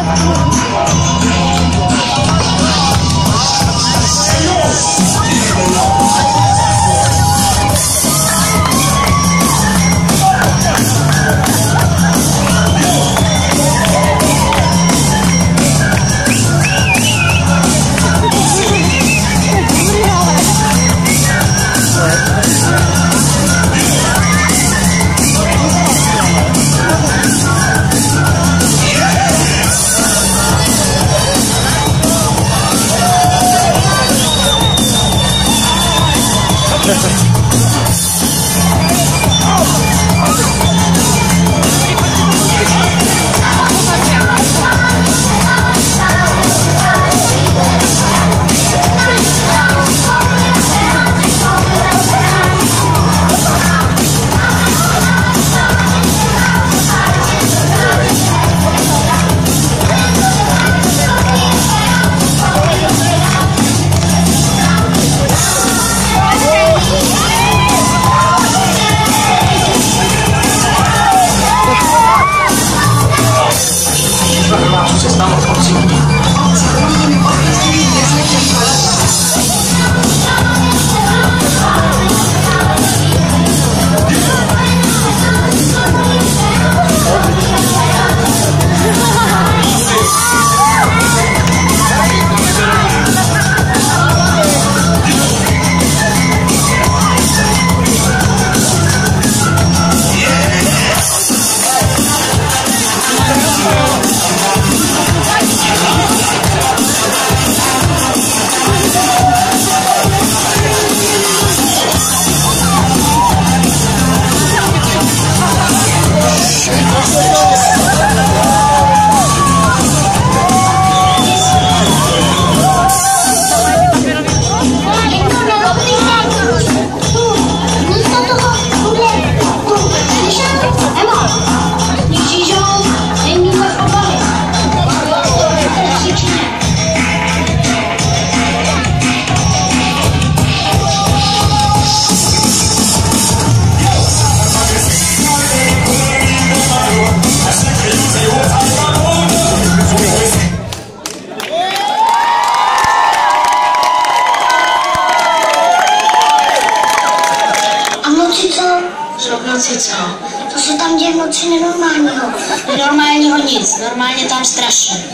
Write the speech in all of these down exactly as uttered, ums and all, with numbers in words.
noci co? To se tam děje v noci nenormálního. Nenormálního nic, normálně tam strašně.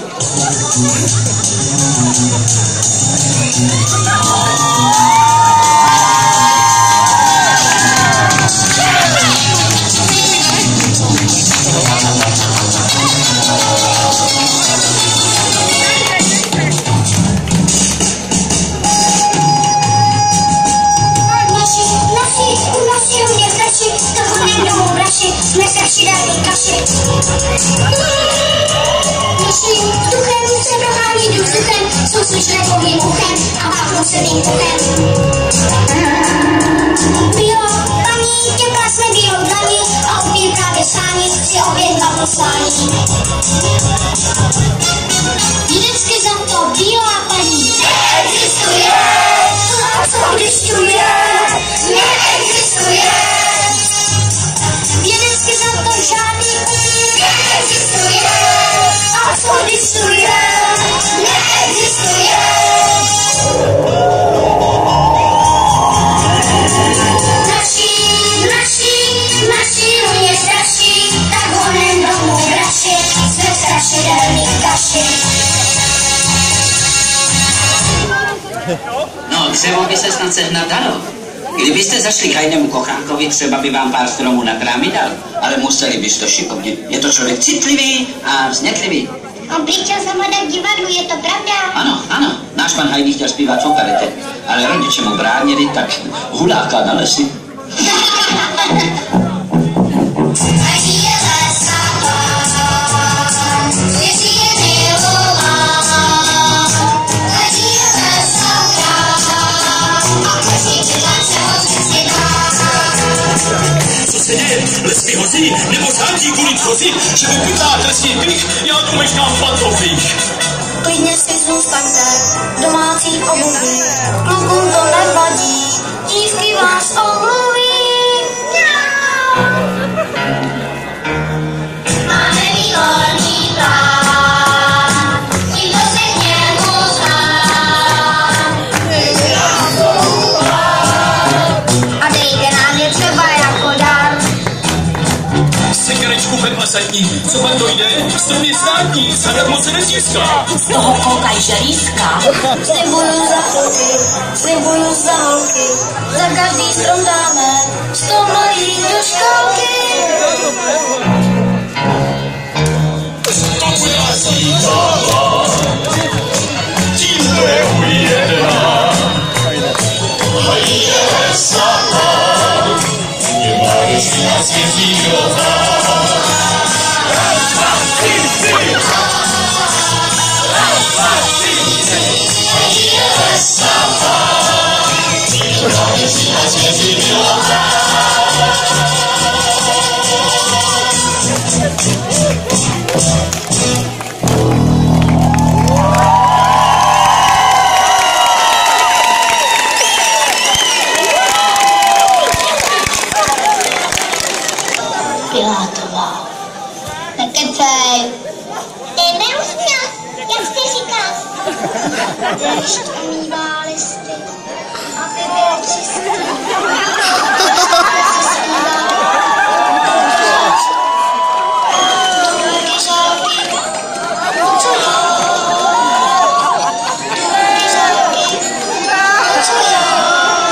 Jsme starší dávní kaši. Myšlím vzduchem, se prohání jdu vzduchem, jsou slyšné pouhým uchem a váhnou se mým uchem. Bílo, paní, těmká jsme bílou dlaní a upíl právě sání si oběhla poslání. Vždycky za to bílá paní neexistuje, a co existuje, neexistuje. Vědecky za to žádný neexistuje, a co existuje, neexistuje. Naší, naší, naší mě straší, tak honem domů vraši, jsme strašidelný kaši. No, dřevo by se snad sehnat dalo. Kdybyste zašli k jinému kochránkovi, třeba by vám pár stromů nad rámy dal, ale museli byste to šikovně. Je to člověk citlivý a vznětlivý. On by chtěl zamadat divadlu, je to pravda? Ano, ano, náš pan Hajný chtěl zpívat v operete, ale rodiče mu bránili, tak huláka na lesy. Les mi hozí, nebo řádí kvůli tchozí, že vypytá trestní bych, já tu meškám v pantoflích. Klidně si zůstaňte domácí obuvy, klukům to nevadí, dívky vás omluví. Máme výborný plán, ostatní. Co pak dojde? Strom je státní, zadarmo se nezíská. Z toho koukaj želízka. Slibuju za holky, slibuju za holky, za každý strom dáme sto mladých do školky. To moja zítala, tím je ujedná. A je sama, nemá si na světí nová. Raz, dva, tři, tři. Raz, dva, tři, tři. Je sama, nemá si na světí nová. Pilátová. Nekecej. Jdeme už mě, jak jsi říkal. Déšť umývá listy, aby byly čistý. Aby se zpíval. Důlky žálky, co já? Důlky žálky, co já?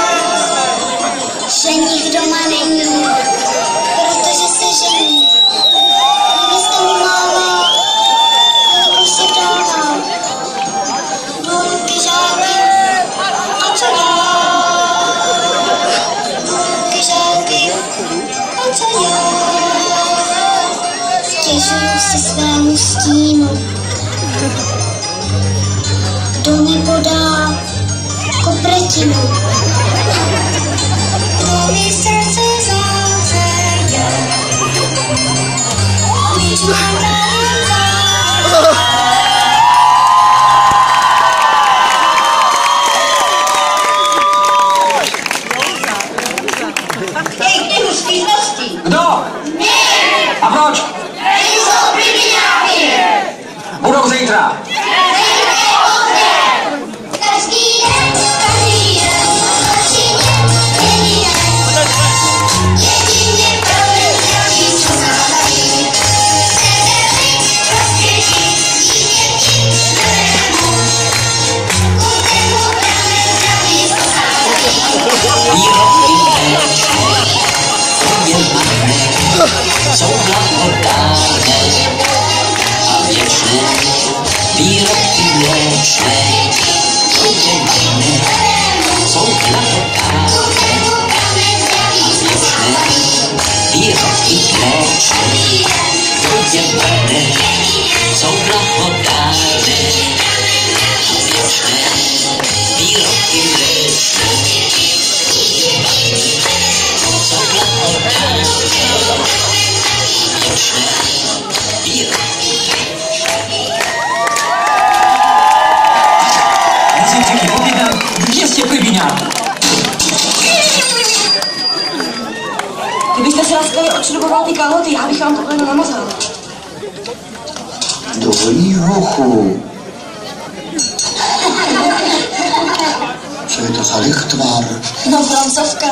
Ženich doma není, protože se žení. Nevěsta mi máma, jako se dává. Důlky žálky, a co já? Důlky žálky, a co já? Stěžuju si svému stínu. Kdo mi podá kopretinu? Mluví srdce zavřeje. Víš, mám Hej, knihu stížností. Kdo? A proč? Nejsou privináky. Budou zítra. Každý den, každý den, každý den, jedině, jedině pro mě zdraví, co zádají. Sebery, rozkvětí, dítěti, zdravému, kutému pramen zdraví, co zádají. Výrobky mléčné, obědvané, jsou blahodárné a věčné. Výrobky mléčné, obědvané, jsou blahodárné a věčné. Výrobky mléčné, obědvané, jsou blahodárné a věčné. Výrobky mléčné, jsou blahodárné a věčné. Musím řekni, povídám dvěstě privináků. Kdybyste si laskavě odšruboval ty kalhoty, já bych vám to pleno namazal. Dobrý hochu. Co je to za lichtvar? No, francouzská.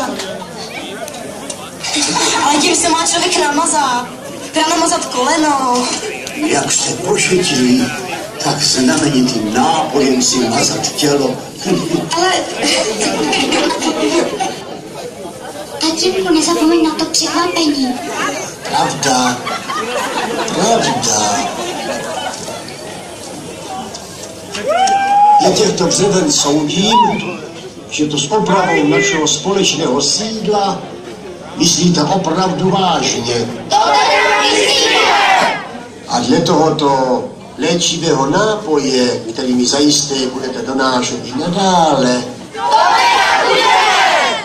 Ale tím se má člověk namazat. Teda namazat koleno. Jak jste pošetilí, tak znamenitým nápojem si mazat tělo. Ale... Tatínku, nezapomeň na to překvapení. Pravda, pravda. Já těchto břeven soudím, že to s opravou našeho společného sídla myslíte opravdu vážně. To teda myslíme! A dle tohoto léčivého nápoje, který mi zajisté budete donášet i nadále, To teda budeme!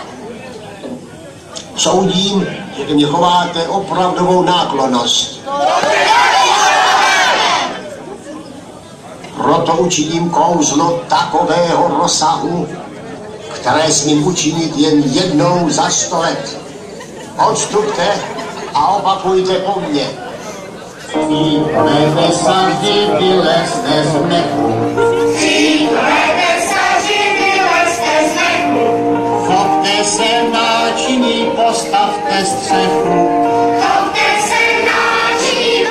soudím, že ke mně chováte opravdovou náklonnost. Proto učiním kouzlo takového rozsahu, které smím učinit jen jednou za sto let. Odstupte a opakujte po mně. Nebesaři vylezte z mnechu. Nebesaři vylezte z mnechu. Chopte se náčiní, postavte střechu. Chopte se náčiní,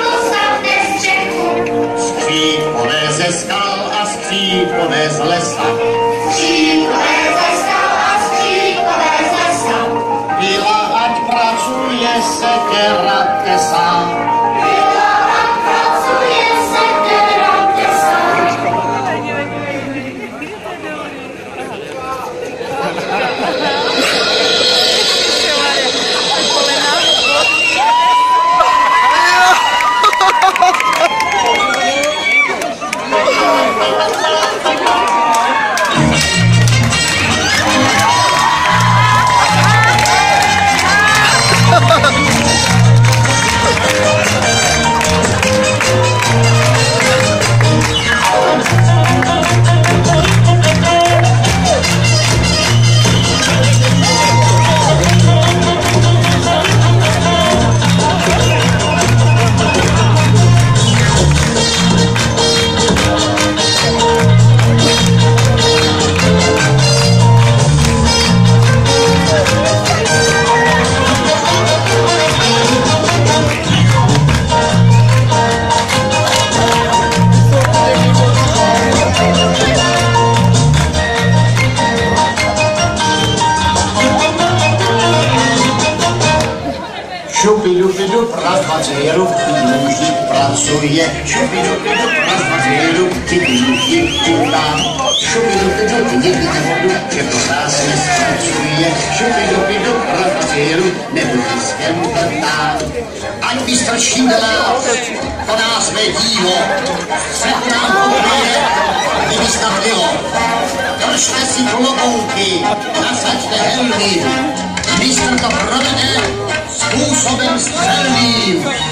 skal a skřítkové z lesa. Skřítkové ze skal a skřítkové ze skal. Byla ať pracuje sekera tesa. Byla ať pracuje sekera tesa. Šupidupidup, raz, dva, tři, rup, mužík pracuje. Šupidupidup, raz, dva, tři, rup, ty mužík čutá. Šupidupidup, někdy nebudu, že to krásně zpracuje. Šupidupidup, raz, dva, tři, rup, nebudu tiskem vrtá. Ať vystrčím dál, to nás mé dílo. Střechu nám pokoje, kdyby snad bylo. Držte si klobouky, nasaďte helmy. Mistr to provede způsobem střelným.